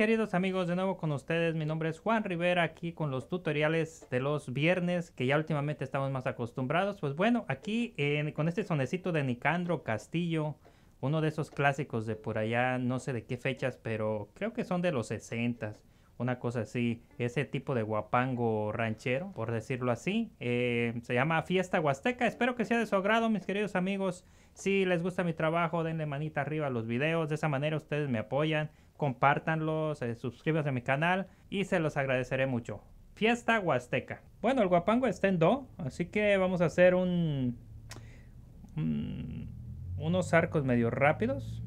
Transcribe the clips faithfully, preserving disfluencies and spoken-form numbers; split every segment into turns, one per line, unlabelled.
queridos amigos, de nuevo con ustedes. Mi nombre es Juan Rivera, aquí con los tutoriales de los viernes, que ya últimamente estamos más acostumbrados. Pues bueno, aquí eh, con este sonecito de Nicandro Castillo, uno de esos clásicos de por allá, no sé de qué fechas, pero creo que son de los sesentas, una cosa así, ese tipo de guapango ranchero, por decirlo así. Eh, se llama Fiesta Huasteca. Espero que sea de su agrado, mis queridos amigos. Si les gusta mi trabajo, denle manita arriba a los videos, de esa manera ustedes me apoyan. Compártanlos, eh, suscríbanse a mi canal y se los agradeceré mucho. Fiesta Huasteca. Bueno, el guapango está en do, así que vamos a hacer un, un unos arcos medio rápidos.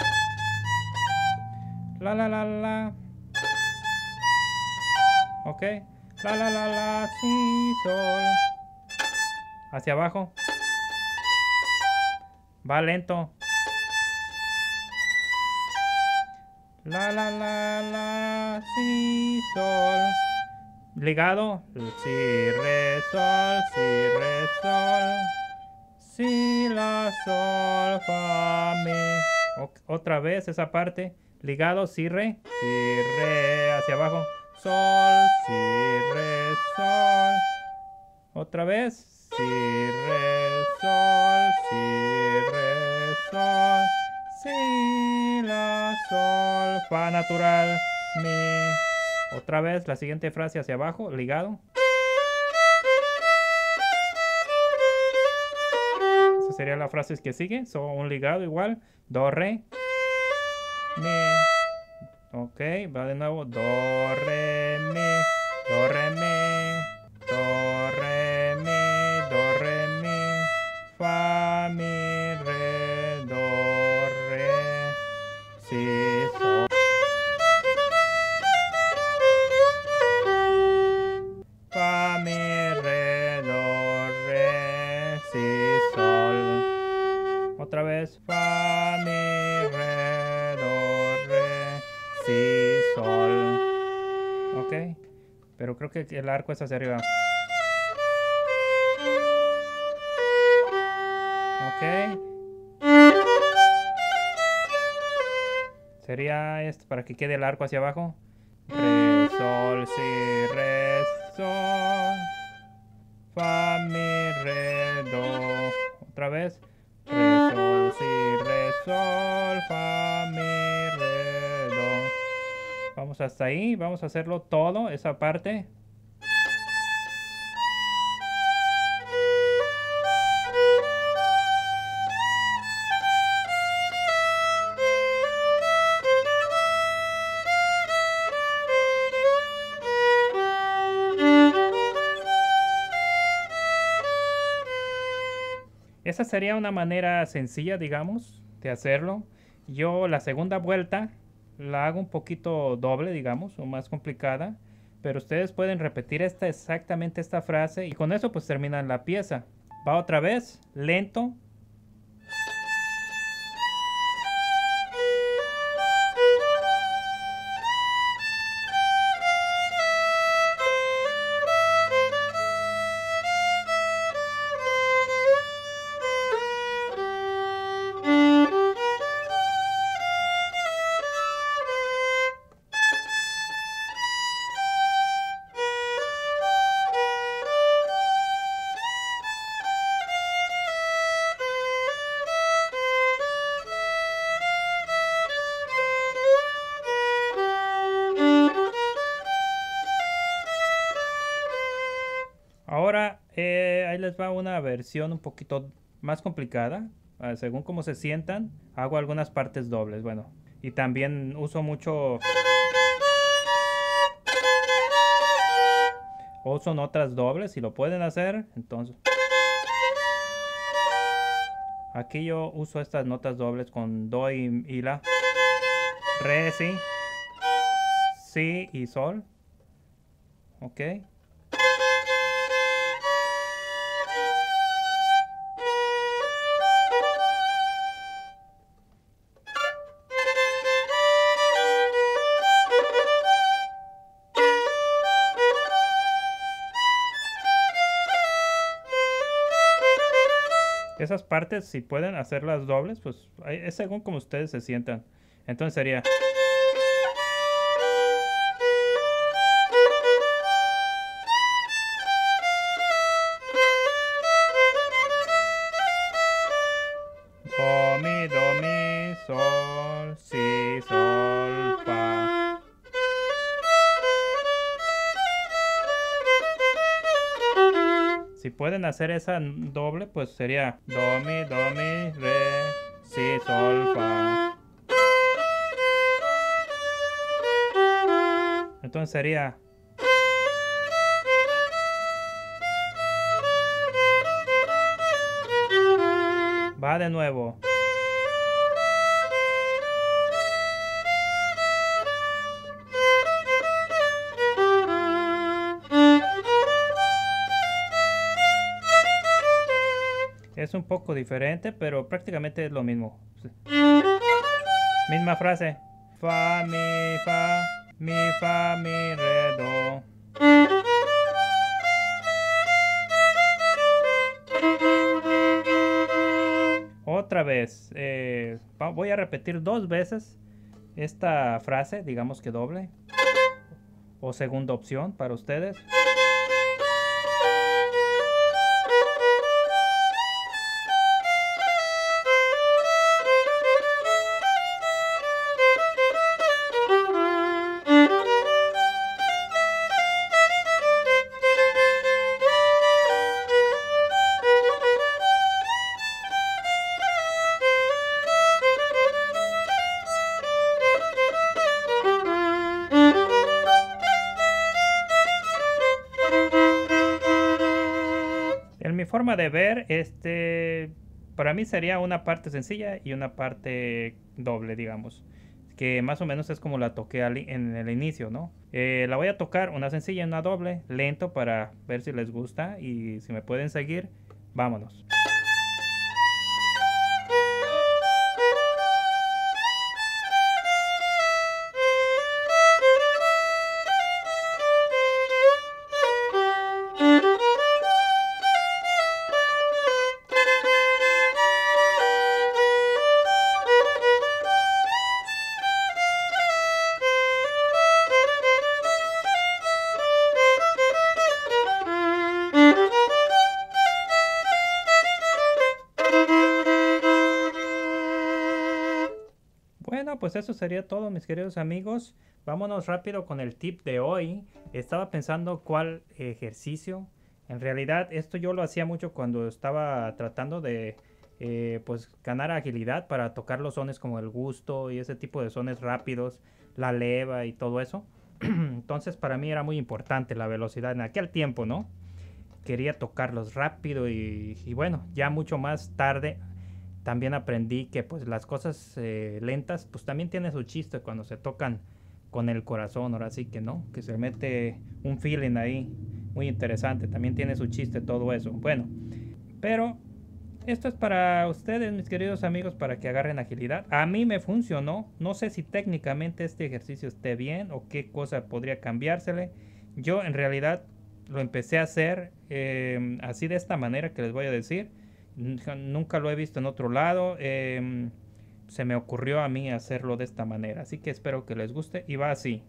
La la la la. Ok. La la la la, si, sol. Hacia abajo. Va lento. La la la la, si, sol. Ligado. Si, re, sol, si, re, sol. Si, la, sol, fa, mi. O otra vez esa parte. Ligado, si, re. Si, re, hacia abajo. Sol, si, re, sol. Otra vez. Si, re, sol, si, re, sol. Si, la, sol, fa natural, mi. Otra vez la siguiente frase hacia abajo, ligado. Esa sería la frase que sigue. So, un ligado igual. Do, re, mi. Ok, va de nuevo. Do, re, mi. Do, re, mi. Do, re, mi. Do, re, mi. Fa, mi, re, do, re, si, sol. Fa, mi, re, do, re, si, sol. Otra vez. Fa, mi, re, do, re, si, sol. Ok. Pero creo que el arco es hacia arriba. Ok. Sería esto para que quede el arco hacia abajo. Re, sol, si, re, sol. Fa, mi, re, do. Otra vez. Re, sol, si, re, sol. Fa, mi, re, do. Vamos hasta ahí. Vamos a hacerlo todo, esa parte. Esa sería una manera sencilla, digamos, de hacerlo. Yo la segunda vuelta la hago un poquito doble, digamos, o más complicada. Pero ustedes pueden repetir esta, exactamente esta frase y con eso pues terminan la pieza. Va otra vez, lento. Ahora eh, ahí les va una versión un poquito más complicada. Uh, según cómo se sientan, hago algunas partes dobles. Bueno, y también uso mucho... O son otras dobles, si lo pueden hacer, entonces... Aquí yo uso estas notas dobles con do y, y la. Re, si. Si y sol. Ok. Esas partes, si pueden hacerlas dobles, pues es según como ustedes se sientan. Entonces sería... do, mi, do, mi, sol, si, sol, fa. Si pueden hacer esa doble, pues sería do, mi, do, mi, re, si, sol, fa. Entonces sería va de nuevo. Es un poco diferente, pero prácticamente es lo mismo. Misma frase. Fa, mi, fa, mi, fa, mi, re, do. Otra vez. Eh, voy a repetir dos veces esta frase, digamos que doble. O segunda opción para ustedes. En mi forma de ver, este, para mí sería una parte sencilla y una parte doble, digamos. Que más o menos es como la toqué en el inicio, ¿no? Eh, la voy a tocar una sencilla y una doble, lento para ver si les gusta y si me pueden seguir, vámonos. Bueno, pues eso sería todo, mis queridos amigos. Vámonos rápido con el tip de hoy. Estaba pensando cuál ejercicio. En realidad, esto yo lo hacía mucho cuando estaba tratando de eh, pues ganar agilidad para tocar los sones como el gusto y ese tipo de sones rápidos, la leva y todo eso. Entonces, para mí era muy importante la velocidad en aquel tiempo, ¿no? Quería tocarlos rápido y, y bueno, ya mucho más tarde también aprendí que pues las cosas eh, lentas pues también tiene su chiste cuando se tocan con el corazón, ahora sí que no, que se mete un feeling ahí muy interesante, también tiene su chiste todo eso. Bueno, pero esto es para ustedes, mis queridos amigos, para que agarren agilidad. A mí me funcionó, no sé si técnicamente este ejercicio esté bien o qué cosa podría cambiársele. Yo en realidad lo empecé a hacer eh, así de esta manera que les voy a decir. Nunca lo he visto en otro lado. Eh, se me ocurrió a mí hacerlo de esta manera. Así que espero que les guste. Y va así.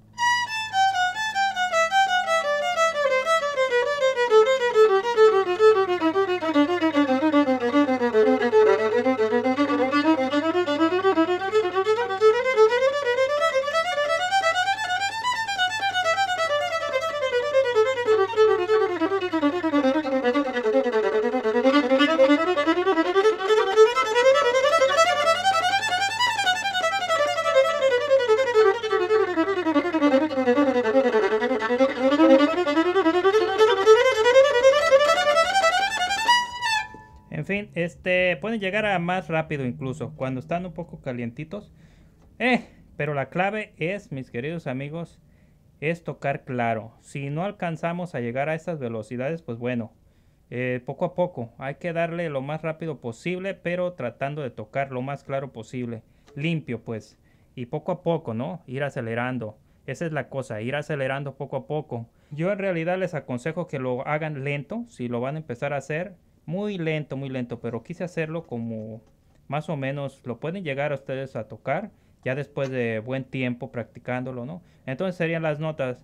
En fin, este, pueden llegar a más rápido incluso cuando están un poco calientitos. Eh, pero la clave es, mis queridos amigos, es tocar claro. Si no alcanzamos a llegar a esas velocidades, pues bueno, eh, poco a poco. Hay que darle lo más rápido posible, pero tratando de tocar lo más claro posible. Limpio, pues. Y poco a poco, ¿no? Ir acelerando. Esa es la cosa, ir acelerando poco a poco. Yo en realidad les aconsejo que lo hagan lento, si lo van a empezar a hacer. Muy lento, muy lento, pero quise hacerlo como más o menos lo pueden llegar a ustedes a tocar ya después de buen tiempo practicándolo, ¿no? Entonces serían las notas.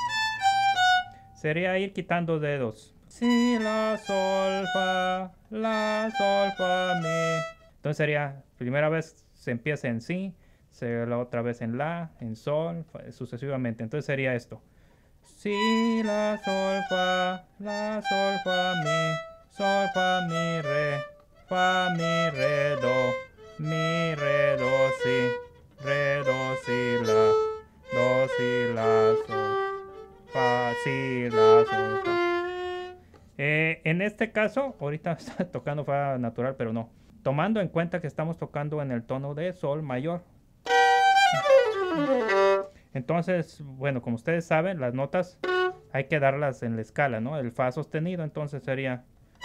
Sería ir quitando dedos. Si, la, sol, fa, la, sol, fa, mi, Entonces sería, primera vez se empieza en si, se, la otra vez en la, en sol, sucesivamente. Entonces sería esto. Si, la, sol, fa, la, sol, fa, mi, sol, fa, mi, re, fa, mi, re, do, mi, re, do, si, re, do, si, la, do, si, la, sol, fa, si, la, sol, fa. Eh, en este caso, ahorita está tocando fa natural, pero no. Tomando en cuenta que estamos tocando en el tono de sol mayor. Entonces, bueno, como ustedes saben, las notas hay que darlas en la escala, ¿no? El fa sostenido, entonces sería...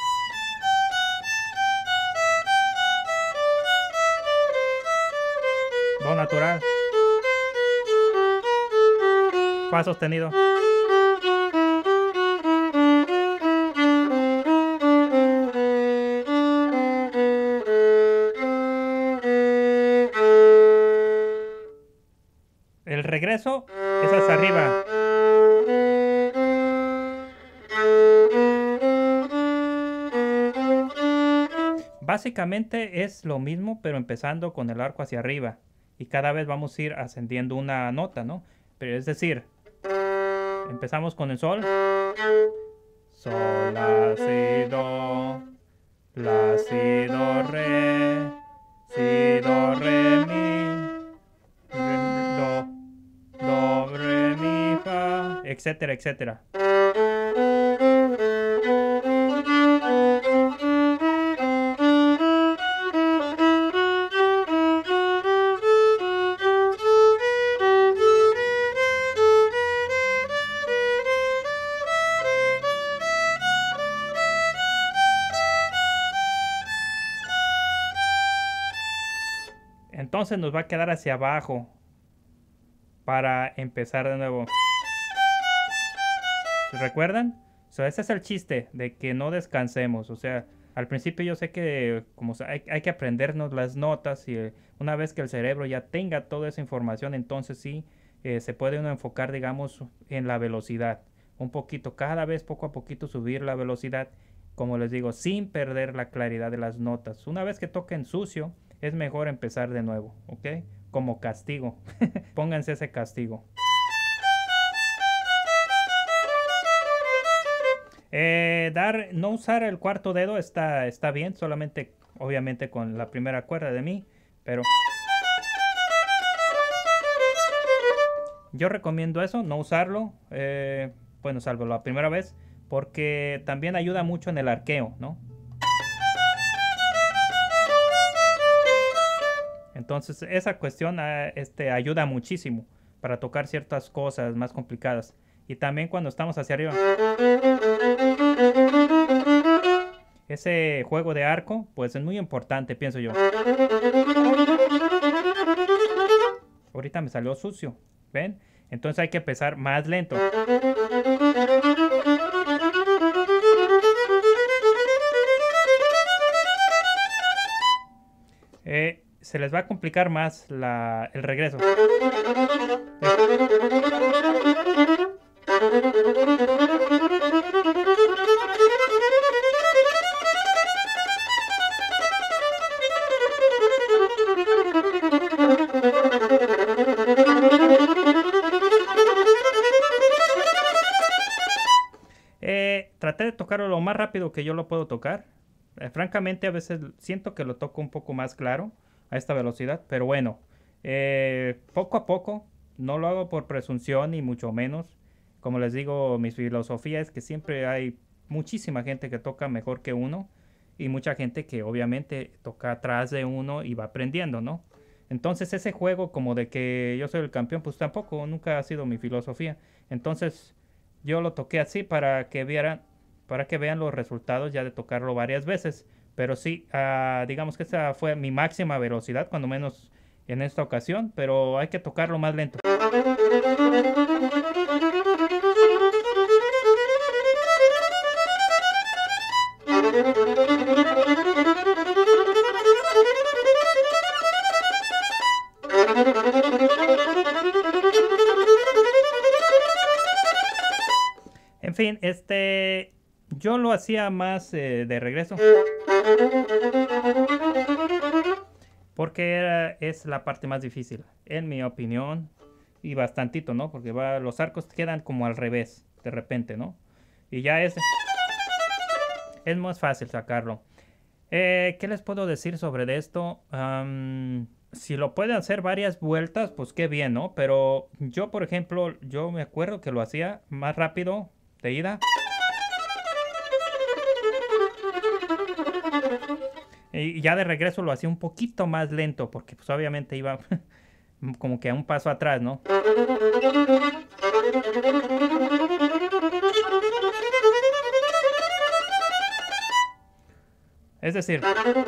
do natural. Fa sostenido. El regreso es hacia arriba. Básicamente es lo mismo, pero empezando con el arco hacia arriba. Y cada vez vamos a ir ascendiendo una nota, ¿no? Pero es decir, empezamos con el sol. Sol, la, si, do. La, si, do, re. Si, do, re, mi. Do, do, re, mi, fa. Etcétera, etcétera. Entonces nos va a quedar hacia abajo para empezar de nuevo. ¿Recuerdan? So, ese es el chiste de que no descansemos. O sea, al principio yo sé que como hay, hay que aprendernos las notas y eh, una vez que el cerebro ya tenga toda esa información, entonces sí eh, se puede uno enfocar, digamos, en la velocidad. Un poquito, cada vez poco a poquito subir la velocidad, como les digo, sin perder la claridad de las notas. Una vez que toquen sucio, es mejor empezar de nuevo, ¿ok? Como castigo. Pónganse ese castigo. Eh, dar, no usar el cuarto dedo está, está bien, solamente, obviamente, con la primera cuerda de mi, pero... yo recomiendo eso, no usarlo, eh, bueno, salvo la primera vez, porque también ayuda mucho en el arqueo, ¿no? Entonces esa cuestión este, ayuda muchísimo para tocar ciertas cosas más complicadas. Y también cuando estamos hacia arriba. Ese juego de arco, pues es muy importante, pienso yo. Ahorita me salió sucio, ¿ven? Entonces hay que empezar más lento. Eh... se les va a complicar más la, el regreso. Eh, traté de tocarlo lo más rápido que yo lo puedo tocar. Eh, francamente a veces siento que lo toco un poco más claro a esta velocidad, pero bueno, eh, poco a poco, no lo hago por presunción ni mucho menos. Como les digo, mi filosofía es que siempre hay muchísima gente que toca mejor que uno y mucha gente que obviamente toca atrás de uno y va aprendiendo, ¿no? Entonces ese juego como de que yo soy el campeón, pues tampoco, nunca ha sido mi filosofía. Entonces yo lo toqué así para que vieran, para que vean los resultados ya de tocarlo varias veces. Pero sí, uh, digamos que esa fue mi máxima velocidad, cuando menos en esta ocasión, pero hay que tocarlo más lento. En fin, este... yo lo hacía más eh, de regreso. porque era- es la parte más difícil, en mi opinión, y bastantito, ¿no? Porque va, los arcos quedan como al revés, de repente, ¿no? Y ya es, es más fácil sacarlo. Eh, ¿qué les puedo decir sobre esto? Am, si lo pueden hacer varias vueltas, pues qué bien, ¿no? Pero yo, por ejemplo, yo me acuerdo que lo hacía más rápido de ida. Y ya de regreso lo hacía un poquito más lento, porque pues obviamente iba como que a un paso atrás, ¿no? Es decir,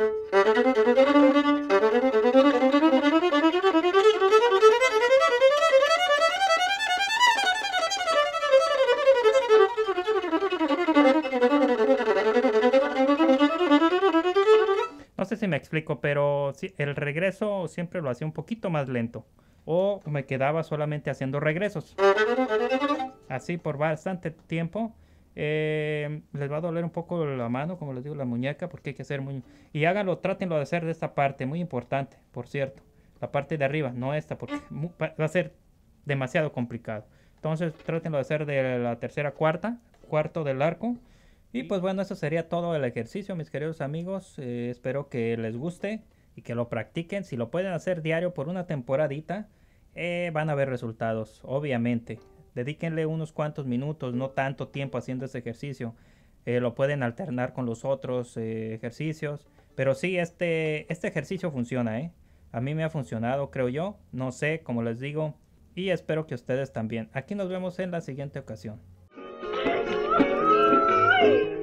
no sé si me explico, pero sí, el regreso siempre lo hacía un poquito más lento. O me quedaba solamente haciendo regresos. Así por bastante tiempo. Eh, les va a doler un poco la mano, como les digo, la muñeca, porque hay que hacer muy... Y háganlo, trátenlo de hacer de esta parte, muy importante, por cierto. La parte de arriba, no esta, porque mu- va va a ser demasiado complicado. Entonces, trátenlo de hacer de la tercera cuarta, cuarto del arco. Y pues bueno, eso sería todo el ejercicio, mis queridos amigos. Eh, espero que les guste y que lo practiquen. Si lo pueden hacer diario por una temporadita, eh, van a ver resultados, obviamente. Dedíquenle unos cuantos minutos, no tanto tiempo haciendo ese ejercicio. Eh, lo pueden alternar con los otros eh, ejercicios. Pero sí, este, este ejercicio funciona, ¿eh? A mí me ha funcionado, creo yo. No sé, como les digo. Y espero que ustedes también. Aquí nos vemos en la siguiente ocasión.
Bye.